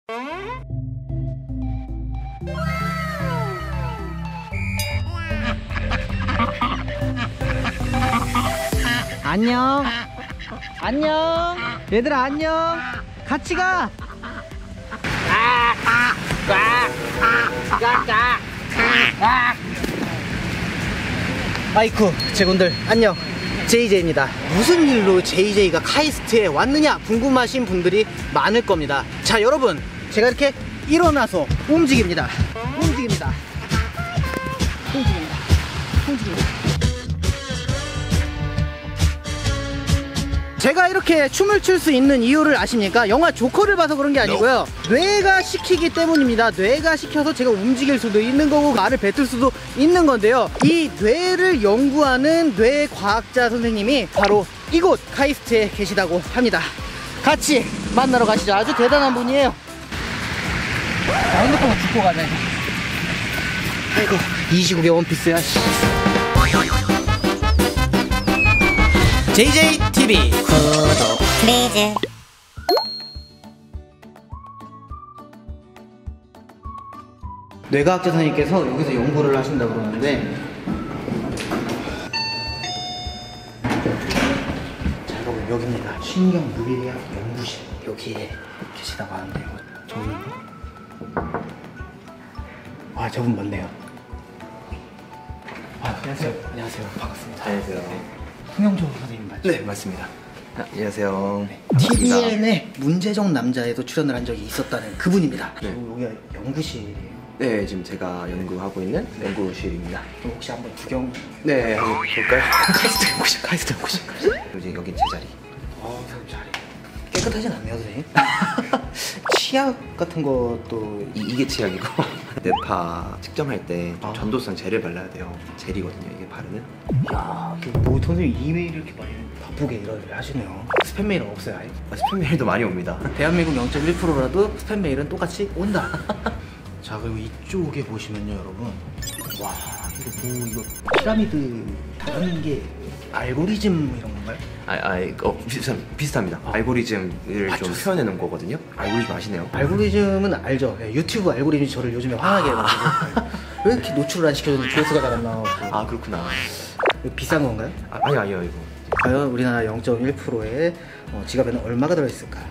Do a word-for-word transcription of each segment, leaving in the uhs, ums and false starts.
안녕. 안녕. 얘들아 안녕. 같이 가. 아이쿠 제군들 안녕. 제이제이입니다. 무슨 일로 제이제이가 카이스트에 왔느냐 궁금하신 분들이 많을 겁니다. 자 여러분, 제가 이렇게 일어나서 움직입니다. 움직입니다. 움직입니다. 움직입니다. 제가 이렇게 춤을 출 수 있는 이유를 아십니까? 영화 조커를 봐서 그런 게 아니고요, 뇌가 시키기 때문입니다. 뇌가 시켜서 제가 움직일 수도 있는 거고 말을 뱉을 수도 있는 건데요, 이 뇌를 연구하는 뇌과학자 선생님이 바로 이곳 카이스트에 계시다고 합니다. 같이 만나러 가시죠. 아주 대단한 분이에요. 자, 핸드폰을 짚고 가자. 아이고 이십구 개 원피스야. 제이제이 티비 구독 플리즈. 뇌과학자 선생님께서 여기서 연구를 하신다고 그러는데, 자 여러분 여기입니다. 신경 물리학 연구실 여기에 계시다고 하는데요. 저분, 아 저분 맞네요. 아, 안녕하세요. 안녕하세요. 반갑습니다. 안녕하세요. 홍영조 선생님 맞죠? 네, 맞습니다. 아, 안녕하세요. 네. 티비엔의 문제적 남자에도 출연을 한 적이 있었다는 그분입니다. 네. 여기가 연구실이에요. 네, 지금 제가 연구하고 있는 네. 연구실입니다. 그럼 혹시 한번 구경? 네, 한번 볼까요? 카이스트 연구실, 카이스트 연구실. 여기, 여긴 제 자리. 어, 선생님 자리. 깨끗하진 않네요, 선생님. 치약 같은 것도 이, 이게 치약이고 뇌파 측정할 때 아. 전도성 젤을 발라야 돼요. 젤이거든요, 이게 바르는. 야, 뭐 선생님 이메일 이렇게 많이 바쁘게 일을 하시네요. 스팸 메일은 없어요, 아예? 아, 스팸 메일도 많이 옵니다. 대한민국 영 점 일 퍼센트라도 스팸 메일은 똑같이 온다. 자, 그리고 이쪽에 보시면요, 여러분. 와, 이거 뭐 이거 피라미드 다른 게 알고리즘 이런 건가요? 아, 아, 어, 비슷, 비슷합니다. 아. 알고리즘을 맞죠. 좀 표현해 놓은 거거든요. 알고리즘 아시네요? 알고리즘은 알죠. 네, 유튜브 알고리즘이 저를 요즘에 화나게 해가지고 왜 이렇게 노출을 안 시켜줬는데 조회수가 잘 안 나오고. 아, 그렇구나. 이거 비싼 건가요? 아, 아니, 아니요, 이거. 과연 우리나라 영 점 일 퍼센트의 어, 지갑에는 얼마가 들어있을까?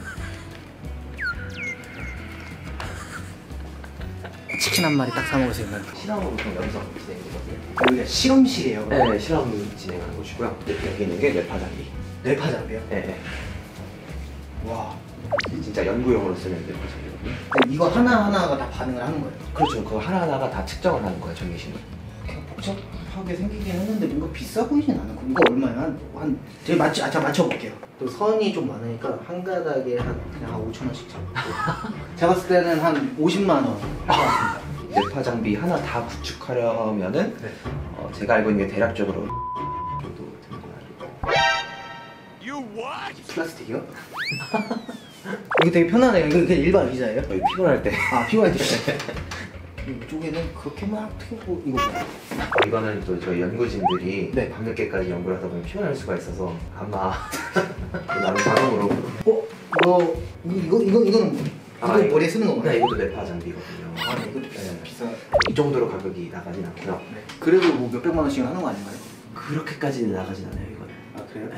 치킨 한 마리 딱 사 먹을 수 있는. 실험으로 보통 여기서 진행되거든요. 여기가 실험실이에요. 네, 실험 진행하는 곳이고요. 여기 있는 게 뇌파 장비. 뇌파 장비요? 네, 네. 와. 진짜 연구용으로 쓰는 뇌파 장비거든요. 이거 하나하나가 다 반응을 하는 거예요? 그렇죠. 그거 하나하나가 다 측정을 하는 거예요, 저희 계시는. 그냥 복잡하게 생기긴 했는데 뭔가 비싸 보이진 않고. 이거 얼마야? 한, 한 제가 맞춰, 아, 제가 맞춰볼게요. 또 선이 좀 많으니까 한 가닥에 한 그냥 한 오천 원씩 잡고. 제가 봤을 때는 한 오십만 원 할 것 같습니다. 뇌파 장비 하나 다 구축하려면은 네. 어, 제가 알고 있는 게 대략적으로 정도 드는 걸로 알고. 플라스틱이요? 이거 되게 편하네요. 이거 그냥 일반 의자예요? 저희 피곤할 때. 아, 피곤할 때. 이쪽에는 그렇게 막 트고 이거 뭐야? 이거는 또 저희 연구진들이 네. 밤늦게까지 연구를 하다 보면 피곤할 수가 있어서 아마 나는 자동으로. 어? 이거 이거 이거 이거는 뭐? 이거 아, 이거- 머리에 쓰는 건가요? 네, 이것도 뇌파 장비거든요. 아, 이것도 네. 비싸. 이 정도로 가격이 나가진 않고요. 네. 그래도 뭐 몇백만 원씩 하는 거 아닌가요? 그렇게까지는 나가진 않아요, 이거는. 아, 그래요?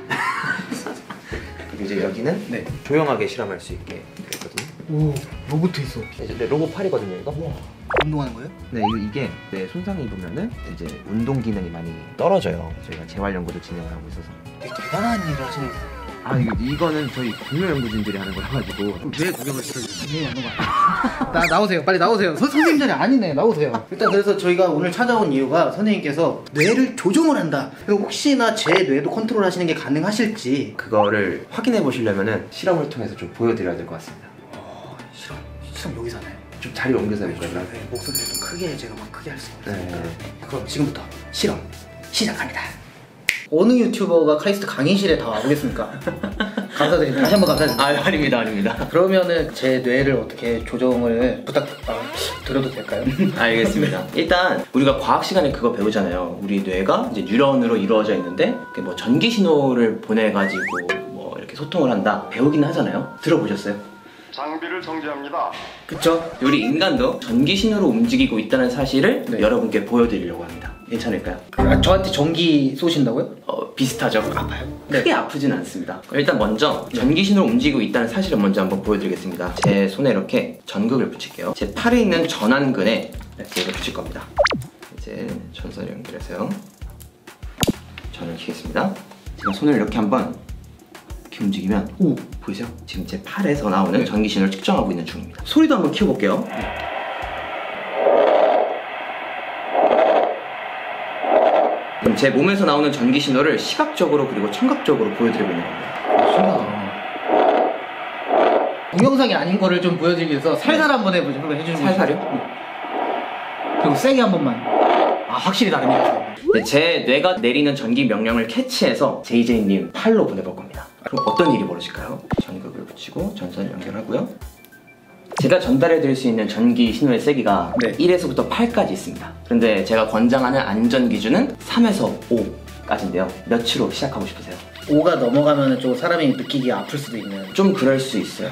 그리고 이제 여기는 네. 조용하게 실험할 수 있게 되거든요. 오, 로봇 있어. 이제 네, 로봇 팔이거든요, 이거. 와, 운동하는 거예요? 네, 이거 이게 네, 손상이 입으면은 이제 운동 기능이 많이 떨어져요. 저희가 재활 연구도 진행을 하고 있어서. 되게 대단한 일을 하시네요. 아, 이거 이거는 저희 동료 연구진들이 하는 거라 가지고. 왜 구경을 시켜주세요? 선생님 하는 거 아니에요? 나, 나오세요. 빨리 나오세요. 선, 선생님 자리 아니네. 나오세요. 일단 그래서 저희가 오늘 찾아온 이유가 선생님께서 뇌를 조종을 한다. 그리고 혹시나 제 뇌도 컨트롤 하시는 게 가능하실지. 그거를 확인해 보시려면은 실험을 통해서 좀 보여드려야 될 것 같습니다. 어, 실험, 실험 여기서 하나요? 좀 자리 옮겨서 해볼까요? 네, 목소리를 좀 크게 제가 막 크게 할 수가 없으니까. 네. 그럼 지금부터 실험 시작합니다. 어느 유튜버가 카이스트 강의실에 다 와보겠습니까? 감사드립니다. 다시 한번 감사드립니다. 아, 아닙니다, 아닙니다. 그러면은 제 뇌를 어떻게 조정을 부탁 아, 드려도 될까요? 알겠습니다. 일단 우리가 과학 시간에 그거 배우잖아요. 우리 뇌가 이제 뉴런으로 이루어져 있는데 그게 뭐 전기 신호를 보내가지고 뭐 이렇게 소통을 한다 배우기는 하잖아요. 들어보셨어요? 장비를 정지합니다. 그쵸? 우리 인간도 전기신호로 움직이고 있다는 사실을 네. 여러분께 보여드리려고 합니다. 괜찮을까요? 아, 저한테 전기 쏘신다고요? 어, 비슷하죠? 아파요? 크게 아프진 않습니다. 일단 먼저 전기신호로 움직이고 있다는 사실을 먼저 한번 보여드리겠습니다. 제 손에 이렇게 전극을 붙일게요. 제 팔에 있는 전완근에 이렇게 붙일 겁니다. 이제 전선을 연결해서요. 전을 켜겠습니다. 제가 손을 이렇게 한번 이렇게 움직이면 오! 보이세요? 지금 제 팔에서 나오는 전기신호를 측정하고 있는 중입니다. 소리도 한번 키워볼게요. 그럼 제 몸에서 나오는 전기신호를 시각적으로 그리고 청각적으로 보여드리고 있는 겁니다. 신기하다. 동영상이 아닌 거를 좀 보여드리기 위해서 살살 한번 해보죠. 한번 해주시면 살살이요? 그리고 세게 한 번만. 아, 확실히 다릅니다. 네, 제 뇌가 내리는 전기 명령을 캐치해서 제이제이님 팔로 보내볼 겁니다. 그럼 어떤 일이 벌어질까요? 전극을 붙이고 전선을 연결하고요. 제가 전달해 드릴 수 있는 전기 신호의 세기가 네. 일에서부터 팔까지 있습니다. 그런데 제가 권장하는 안전 기준은 삼에서 오까지인데요. 몇으로 시작하고 싶으세요? 오가 넘어가면 좀 사람이 느끼기 아플 수도 있는. 좀 그럴 수 있어요.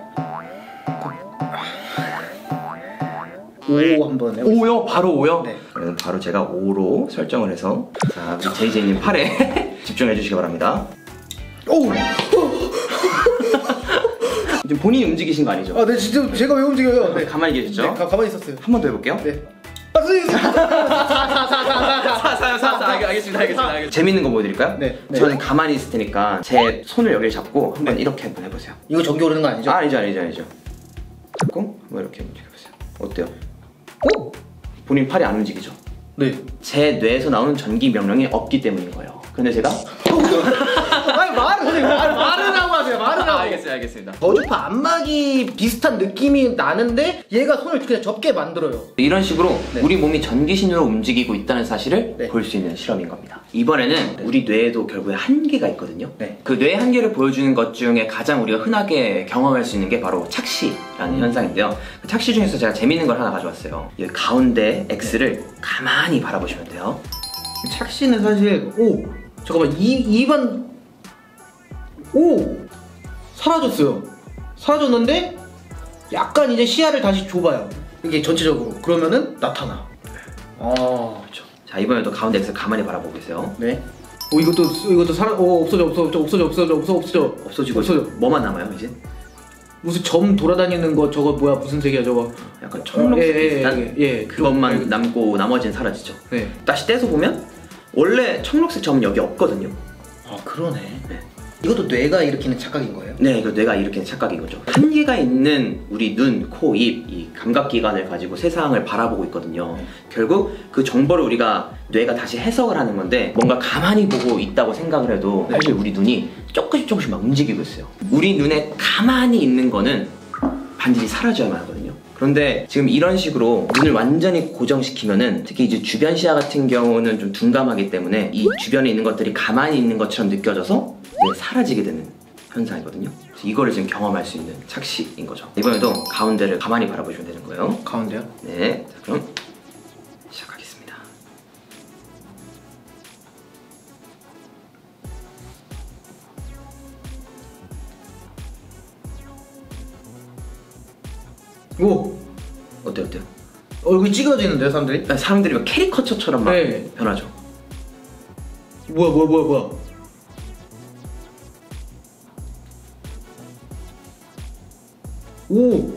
오 한번 해보세요. 오요? 바로 오요? 네. 그러면 바로 제가 오로 설정을 해서 자, 우리 제이제이님 팔에 집중해 주시기 바랍니다. 오! 지금 본인이 움직이신 거 아니죠? 아, 네, 진짜 제가 왜 움직여요? 네, 가만히 계시죠? 네, 가, 가만히 있었어요. 한 번 더 해볼게요. 네. 아, 선생님! 사사사사사 사사요 사사. 알겠습니다, 알겠습니다, 알겠습니다. 재밌는 거 보여드릴까요? 네, 네. 저는 가만히 있을 테니까 제 손을 여기를 잡고 한번 이렇게 한번 해보세요. 이거 전기 오르는 거 아니죠? 아, 아니죠, 아니죠, 아니죠. 잡고 한번 이렇게 움직여보세요. 어때요? 오! 본인 팔이 안 움직이죠? 네. 제 뇌에서 나오는 전기 명령이 없기 때문인 거예요. 근데 제가 아니, 말을, 선생님, 말, 말을 하고 하세요, 말을 하고. 아, 알겠어요, 알겠습니다. 저주파 안마기 비슷한 느낌이 나는데 얘가 손을 그냥 접게 만들어요. 이런 식으로 네. 우리 몸이 전기신호로 움직이고 있다는 사실을 네. 볼 수 있는 실험인 겁니다. 이번에는 우리 뇌에도 결국에 한계가 있거든요. 네. 그 뇌의 한계를 보여주는 것 중에 가장 우리가 흔하게 경험할 수 있는 게 바로 착시라는 현상인데요. 그 착시 중에서 제가 재밌는 걸 하나 가져왔어요. 여기 가운데 X를 가만히 바라보시면 돼요. 착시는 사실 오! 잠깐만, 이, 이반 오! 사라졌어요. 사라졌는데 약간 이제 시야를 다시 좁아요. 이게 전체적으로. 그러면은 나타나. 아, 그렇죠. 자, 이번에도 가운데 X를 가만히 바라보고 계세요. 네. 오, 이것도 이것도 사라. 오, 없어져, 없어져, 없어져, 없어져, 없어져, 없어져. 없어지고 없어져. 뭐만 남아요 이제? 무슨 점 돌아다니는 거 저거 뭐야? 무슨 색이야 저거? 약간 청록색 예, 예, 비슷한 예, 예. 그것만 예. 남고 나머지는 사라지죠. 네. 다시 떼서 보면 원래 청록색 점은 여기 없거든요. 아, 그러네. 네. 이것도 뇌가 일으키는 착각인 거예요? 네, 이거 뇌가 이렇게 착각인 거죠. 한계가 있는 우리 눈, 코, 입, 이 감각기관을 가지고 세상을 바라보고 있거든요. 결국 그 정보를 우리가 뇌가 다시 해석을 하는 건데 뭔가 가만히 보고 있다고 생각을 해도 사실 우리 눈이 조금씩 조금씩 막 움직이고 있어요. 우리 눈에 가만히 있는 거는 반드시 사라져야만 하거든요. 그런데 지금 이런 식으로 눈을 완전히 고정시키면은 특히 이제 주변 시야 같은 경우는 좀 둔감하기 때문에 이 주변에 있는 것들이 가만히 있는 것처럼 느껴져서 네, 사라지게 되는 현상이거든요. 그래서 이거를 지금 경험할 수 있는 착시인 거죠. 이번에도 가운데를 가만히 바라보시면 되는 거예요. 가운데요? 네, 자, 그럼 시작하겠습니다. 오! 어때요, 어때요? 얼굴 찌그러지는데요, 사람들이? 아, 사람들이 막 캐리커처처럼 막 네. 변하죠. 뭐야, 뭐야, 뭐야, 뭐야. 오!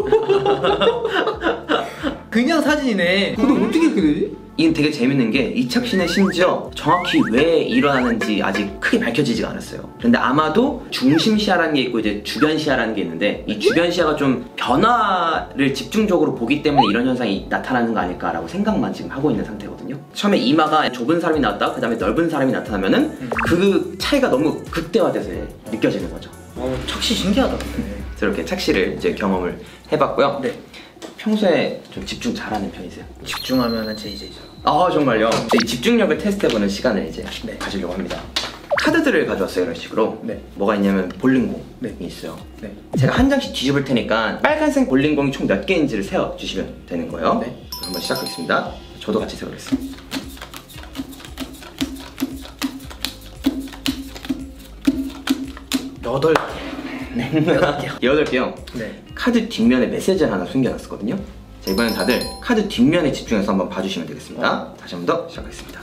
그냥 사진이네. 근데 어떻게 이렇게 되지? 이건 되게 재밌는 게 이 착시는 심지어 정확히 왜 일어나는지 아직 크게 밝혀지지가 않았어요. 그런데 아마도 중심 시야라는 게 있고 이제 주변 시야라는 게 있는데 이 주변 시야가 좀 변화를 집중적으로 보기 때문에 이런 현상이 나타나는 거 아닐까라고 생각만 지금 하고 있는 상태거든요. 처음에 이마가 좁은 사람이 나왔다가 그 다음에 넓은 사람이 나타나면은 그 차이가 너무 극대화돼서 느껴지는 거죠. 어, 착시 신기하다. 그래서 이렇게 착시를 이제 경험을 해봤고요. 네. 평소에 좀 집중 잘하는 편이세요? 집중하면은 제이제이죠. 아, 정말요? 이 집중력을 테스트해보는 시간을 이제 네. 가지려고 합니다. 카드들을 가져왔어요, 이런 식으로. 네. 뭐가 있냐면 볼링공이 네. 있어요. 네. 제가 한 장씩 뒤집을 테니까 빨간색 볼링공이 총 몇 개인지를 세어주시면 되는 거예요. 네. 한번 시작하겠습니다. 저도 같이 세어보겠습니다. 여덟. 네, 여덟 개요. 여덟 개요. 네. 카드 뒷면에 메시지를 하나 숨겨놨었거든요. 자, 이번엔 다들 카드 뒷면에 집중해서 한번 봐주시면 되겠습니다. 어. 다시 한 번 더 시작하겠습니다.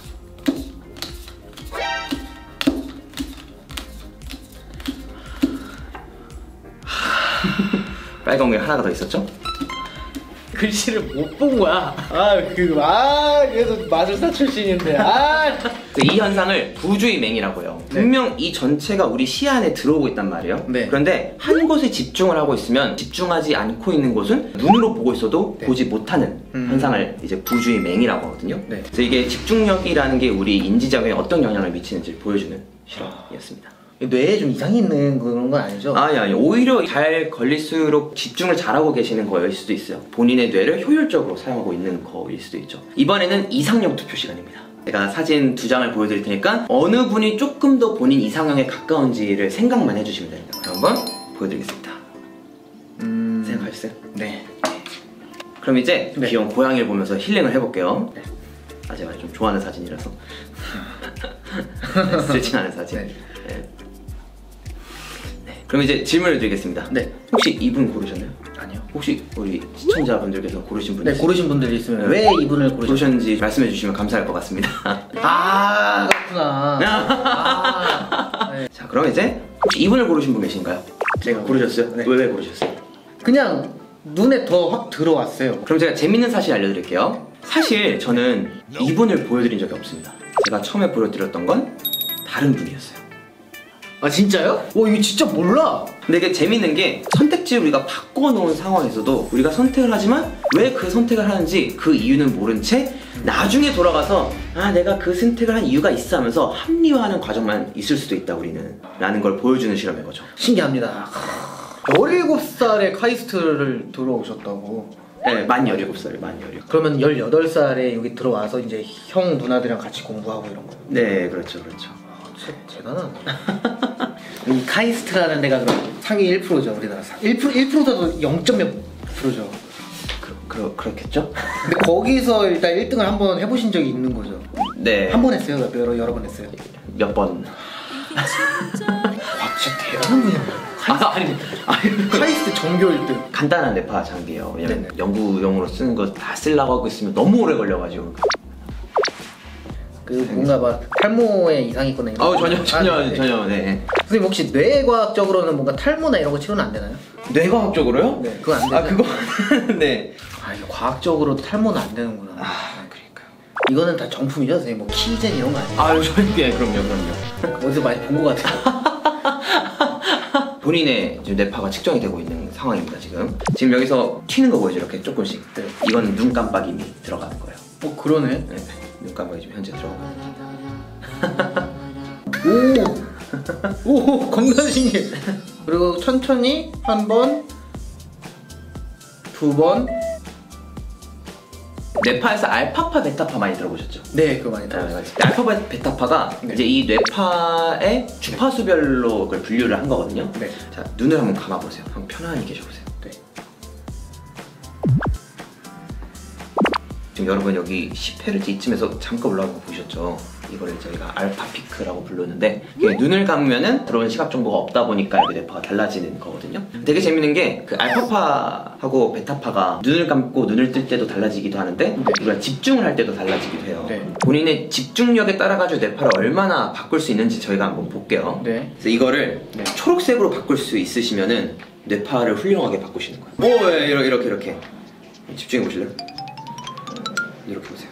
빨간 게 하나가 더 있었죠? 글씨를 못 본 거야. 아, 그, 아, 그래서 마술사 출신인데, 아. 이 현상을 부주의 맹이라고 해요. 네. 분명 이 전체가 우리 시야 안에 들어오고 있단 말이에요. 네. 그런데 한 곳에 집중을 하고 있으면 집중하지 않고 있는 곳은 눈으로 보고 있어도 네. 보지 못하는 음. 현상을 이제 부주의 맹이라고 하거든요. 네. 그래서 이게 집중력이라는 게 우리 인지작용에 어떤 영향을 미치는지 보여주는 실험이었습니다. 뇌에 좀 이상이 있는 그런 건 아니죠? 아니 아니 오히려 잘 걸릴수록 집중을 잘하고 계시는 거일 수도 있어요. 본인의 뇌를 효율적으로 사용하고 있는 거일 수도 있죠. 이번에는 이상형 투표 시간입니다. 제가 사진 두 장을 보여드릴 테니까 어느 분이 조금 더 본인 이상형에 가까운지를 생각만 해주시면 됩니다. 그럼 한번 보여드리겠습니다. 음... 생각하셨어요? 네. 그럼 이제 네. 귀여운 고양이를 보면서 힐링을 해볼게요. 네. 아 제가 좀 좋아하는 사진이라서 스트레칭하는 사진. 네. 네. 네. 그럼 이제 질문을 드리겠습니다. 네. 혹시 이분 고르셨나요? 아니요. 혹시 우리 시청자분들께서 고르신 분 네, 있으세요? 고르신 분들이 있으면 왜 이분을 고르셨나요? 고르셨는지 말씀해 주시면 감사할 것 같습니다. 아, 그렇구나. 아, 네. 자 그럼 이제 혹시 이분을 고르신 분 계신가요? 제가 고르셨어요? 네. 왜, 왜 고르셨어요? 그냥 눈에 더 확 들어왔어요. 그럼 제가 재밌는 사실 알려드릴게요. 사실 저는 이분을 보여드린 적이 없습니다. 제가 처음에 보여드렸던 건 다른 분이었어요. 아, 진짜요? 오, 이거 진짜 몰라. 근데 이게 재밌는 게 선택지를 우리가 바꿔놓은 상황에서도 우리가 선택을 하지만 왜 그 선택을 하는지 그 이유는 모른 채 나중에 돌아가서 아 내가 그 선택을 한 이유가 있어 하면서 합리화하는 과정만 있을 수도 있다 우리는 라는 걸 보여주는 실험인 거죠. 신기합니다. 열일곱 살에 카이스트를 들어오셨다고. 네, 만 열일곱 살에 만 열일곱. 그러면 열여덟 살에 여기 들어와서 이제 형 누나들이랑 같이 공부하고 이런 거예요? 네, 그렇죠, 그렇죠. 아, 대, 대단하네. 이 카이스트라는 데가 그럼 상위 일 퍼센트죠, 우리나라. 일 퍼센트, 일 퍼센트도 영 점 몇 프로죠. 그, 그, 그렇겠죠? 근데 거기서 일단 일 등을 한번 해보신 적이 있는 거죠? 네. 한 번 했어요? 여러, 여러 번 했어요? 몇 번. 와, 진짜 대단한 분이에요. 아, 아니, 아니. 카이스트 전교 일 등. 간단한 뇌파 장비예요. 왜냐면 네네. 연구용으로 쓰는 거 다 쓰려고 하고 있으면 너무 오래 걸려가지고. 그 뭔가 막 탈모에 이상이 있거나 이런 아우 거. 전혀 전혀 아, 네. 전혀 네. 선생님 혹시 뇌과학적으로는 뭔가 탈모나 이런 거 치료는 안 되나요? 뇌과학적으로요? 네, 그거 안 되죠. 아 그거 네. 아, 이거 과학적으로 탈모는 안 되는구나. 아 그러니까요. 이거는 다 정품이죠, 선생님? 뭐 키젠 이런 거 아니에요? 아유 저예 그럼요 그럼요. 어디서 많이 본 거 같아요. 본인의 지금 뇌파가 측정이 되고 있는 상황입니다 지금. 지금 여기서 튀는 거 보이죠 이렇게 조금씩. 네. 이거는 눈 깜빡임이 들어가는 거예요. 어, 그러네. 네. 눈 깜빡이 지금 현재 들어가고. 오! 오, 겁나 신기해. 그리고 천천히 한 번, 두 번. 뇌파에서 알파파, 베타파 많이 들어보셨죠? 네, 그거 많이 네, 들어요. 알파파, 베타파가 네. 이제 이 뇌파의 주파수별로 그걸 분류를 한 거거든요. 네. 자, 눈을 한번 감아보세요. 한번 편안히 계셔보세요. 네. 지금 여러분 여기 십 헤르츠 이쯤에서 잠깐 올라온 거 보셨죠? 이거를 저희가 알파 피크라고 부르는데 이게 눈을 감으면은 들어오는 시각 정보가 없다 보니까 이렇게 뇌파가 달라지는 거거든요. 되게 재밌는 게 그 알파파하고 베타파가 눈을 감고 눈을 뜰 때도 달라지기도 하는데 우리가 집중을 할 때도 달라지기도 해요. 네. 본인의 집중력에 따라 가지고 뇌파를 얼마나 바꿀 수 있는지 저희가 한번 볼게요. 네. 그래서 이거를 네. 초록색으로 바꿀 수 있으시면은 뇌파를 훌륭하게 바꾸시는 거예요. 오, 예, 이렇게 이렇게 이렇게 집중해 보실래요? 이렇게 보세요.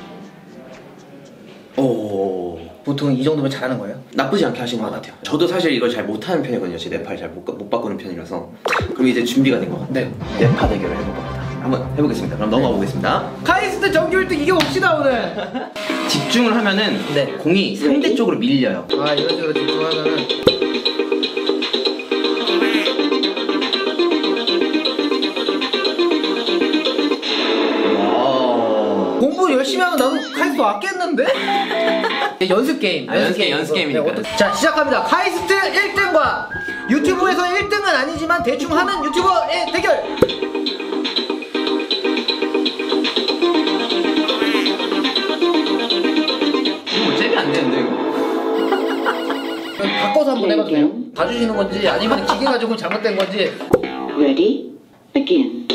오, 보통 이 정도면 잘하는 거예요? 나쁘지 않게 하신 것 같아요. 저도 사실 이걸 잘 못하는 편이거든요. 제 뇌파를 잘 못 못 바꾸는 편이라서. 그럼 이제 준비가 된 것 같아요. 네. 뇌파 대결을 해볼 겁니다. 한번 해보겠습니다. 그럼 넘어가 보겠습니다. 카이스트 정규 일 등 이겨봅시다, 오늘! 집중을 하면은 네. 공이 상대 쪽으로 밀려요. 아, 이런 식으로 집중하면은. 와우. 공부 열심히 하면 나도 카이스트 왔겠는데? 네, 연습 게임. 아, 연습 게임, 연습 게임이니까. 네, 어떠- 자, 시작합니다. 카이스트 일 등과 유튜브에서 일 등은 아니지만 대충 하는 유튜버의 대결! 이거 잽이 안 되는데 이거. 바꿔서 한번 해봐도 돼요? 봐주시는 건지 아니면 기계가 조금 잘못된 건지. Ready? Begin.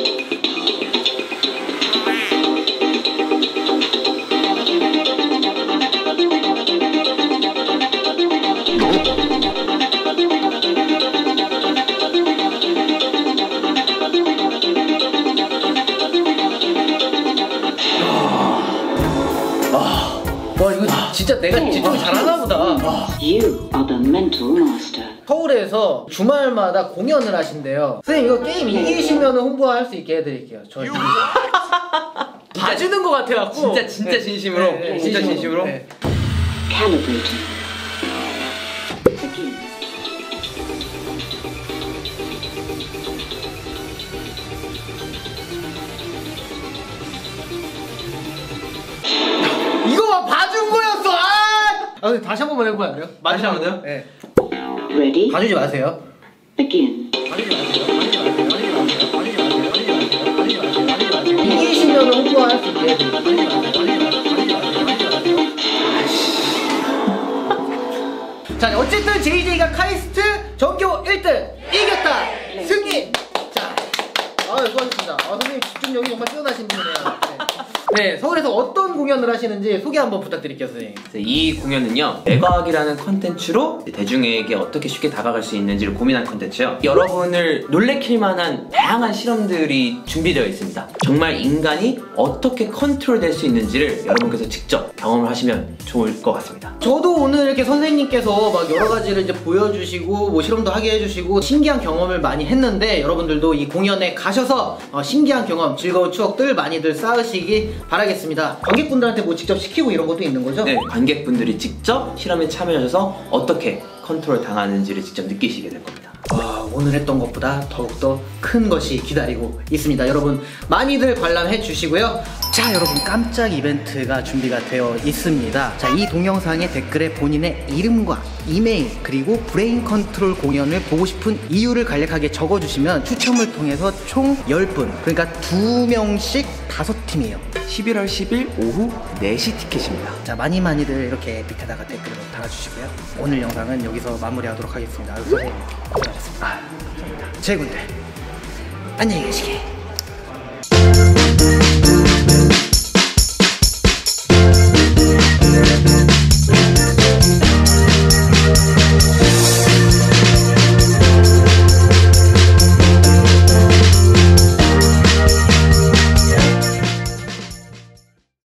와 이거 진짜 내가 집중을 잘하나 보다. You are the mental master. 서울에서 주말마다 공연을 하신대요. 선생님 이거 게임 이기시면 홍보할 수 있게 해드릴게요. 저 봐주는 것 같아갖고. 진짜 진짜 네. 진심으로 네, 네, 진짜 진심으로 네. Calibrating. Begin. 이거 봐준 거였어. 아! 아 근데 다시 한 번만 해보면 안 돼요? 다시 한번 더요? 네. Ready? 봐주지 마세요. Begin. 봐주지 마세요. 봐주지 마세요. 봐주지 마세요. 봐주지 마세요. 봐주지 마세요. 봐주지 마세요. 봐주지 마세요. 이기시면 홍보할 수 있게 해드릴게요. 봐주지 마세요. 봐주지 마세요. 봐주지 마세요. 봐주지 마세요. 자 어쨌든 제이제이가 카이스트 전교 일 등 이겼다. 승리. 자, 아 수고하셨습니다. 아 선생님 집중력이 정말 뛰어나신 분이네요. 네. 네, 서울에서 어떤 공연을 하시는지 소개 한번 부탁드릴게요, 선생님. 이 공연은요, 뇌과학이라는 컨텐츠로 대중에게 어떻게 쉽게 다가갈 수 있는지를 고민한 컨텐츠예요. 여러분을 놀래킬 만한 다양한 실험들이 준비되어 있습니다. 정말 인간이 어떻게 컨트롤될 수 있는지를 여러분께서 직접 경험을 하시면 좋을 것 같습니다. 저도 오늘 이렇게 선생님께서 막 여러 가지를 이제 보여주시고 뭐 실험도 하게 해주시고 신기한 경험을 많이 했는데 여러분들도 이 공연에 가셔서 어, 신기한 경험, 즐거운 추억들 많이들 쌓으시기 바라겠습니다. 관객분들한테 뭐 직접 시키고 이런 것도 있는 거죠? 네, 관객분들이 직접 실험에 참여하셔서 어떻게 컨트롤 당하는지를 직접 느끼시게 될 겁니다. 와, 오늘 했던 것보다 더욱더 큰 것이 기다리고 있습니다. 여러분 많이들 관람해 주시고요. 자 여러분 깜짝 이벤트가 준비가 되어 있습니다. 자 이 동영상의 댓글에 본인의 이름과 이메일 그리고 브레인 컨트롤 공연을 보고 싶은 이유를 간략하게 적어주시면 추첨을 통해서 총 열 분 그러니까 두 명씩 다섯 팀이에요. 십일월 십일 오후 네 시 티켓입니다. 자 많이 많이들 이렇게 밑에다가 댓글을 달아주시고요. 오늘 영상은 여기서 마무리하도록 하겠습니다. 아유, 선생님 고생하셨습니다. 아, 감사합니다. 제 군대 안녕히 계시게.